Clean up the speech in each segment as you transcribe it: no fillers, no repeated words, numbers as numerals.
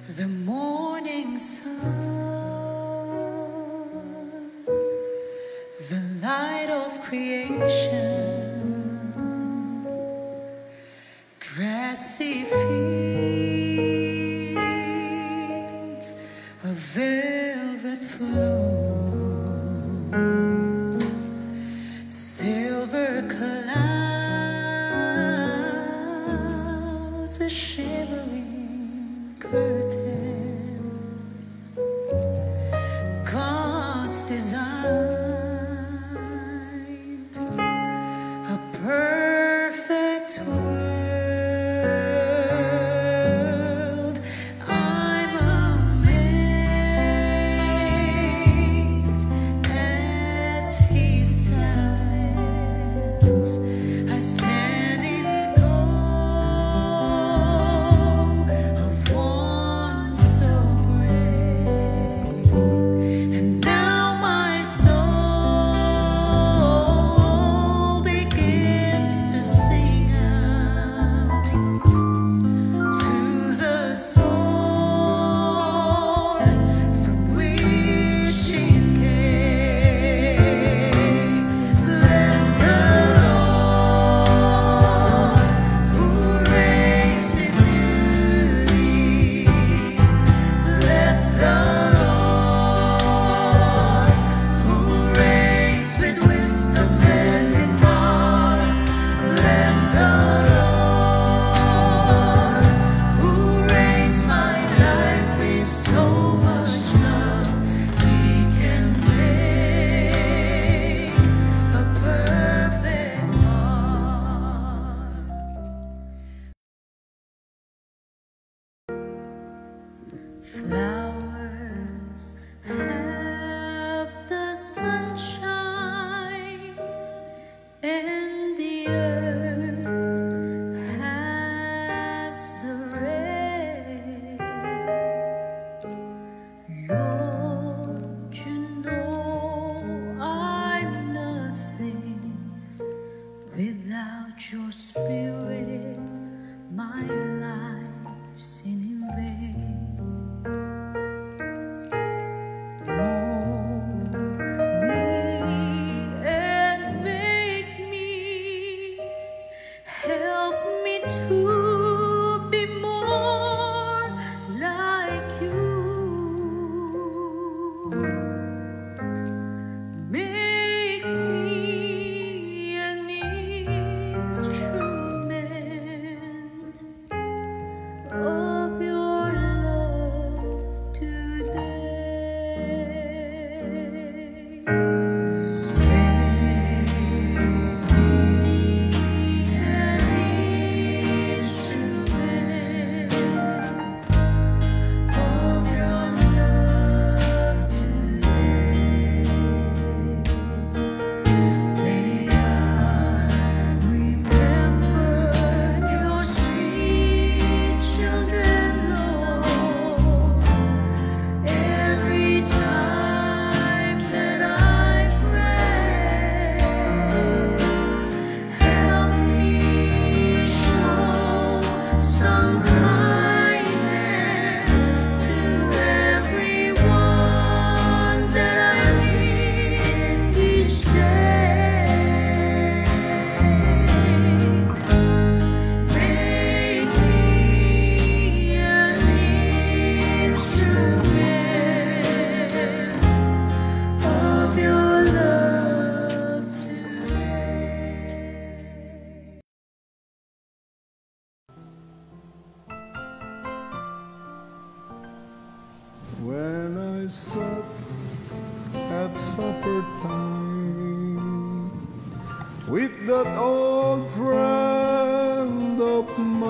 The morning sun, the light of creation, grassy fields, a velvet floor, silver clouds, a shimmering curtain, God's designed a perfect world. I'm amazed at His talents. I stand in awe of one so great, and now my soul begins to sing out to the source from which it came. Bless the Lord who reigns in beauty. Bless the Lord who reigns with wisdom and in power. Bless the Lord who reigns my life with so much love. He can make a perfect heart. Flowers have the sunshine, and the earth has the rain. Lord, you know I'm nothing without your spirit. My life's in vain. Mold me and make me, help me to be more like you. Make me an instrument of your love today. An instrument of your love today. May I remember your sweet children, Lord, every time that I pray. Help me show some kindness to everyone that I meet each day. Make me an instrument of your love today. When I sat at supper time with that old friend of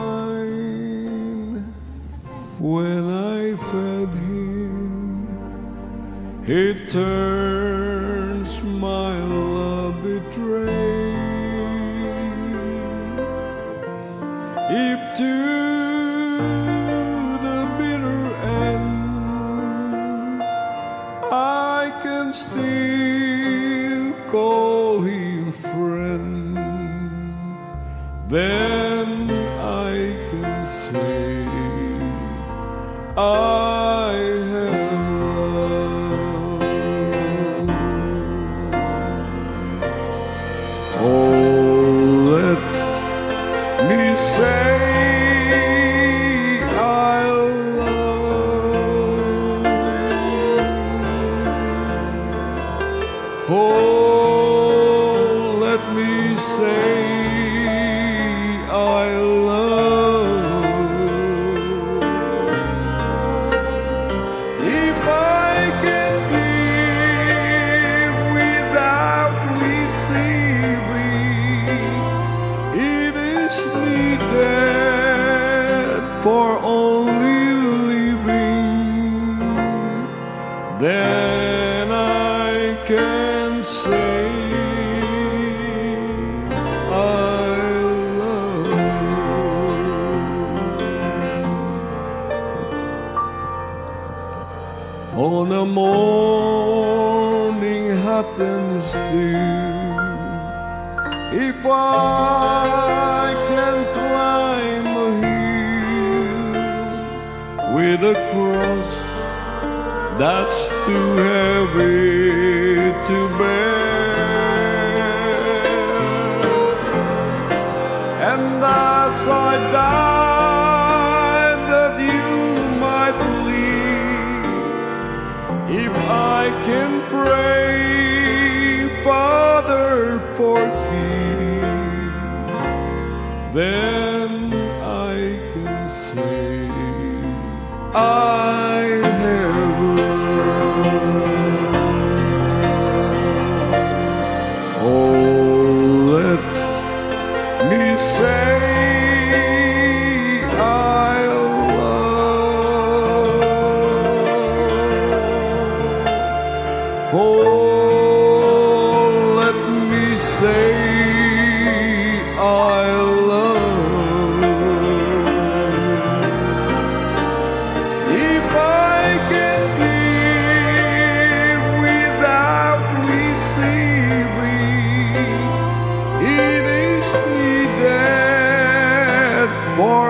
mine, when I fed him, he turns my love betrayed. If to the bitter end I can still call him friend, then I can say I have loved. Oh, let me say I love. Oh, let me say I love. If I can give without receiving, it is needed for only living. Then I can say I love. On a morning hot and still, if I can climb a hill with a cross that's too heavy to bear, and as I die that you might live, if I can pray, Father, forgive, then I can say I have loved. Oh, let me say I love. Oh, let me say I love. If I can give without receiving, it is needed for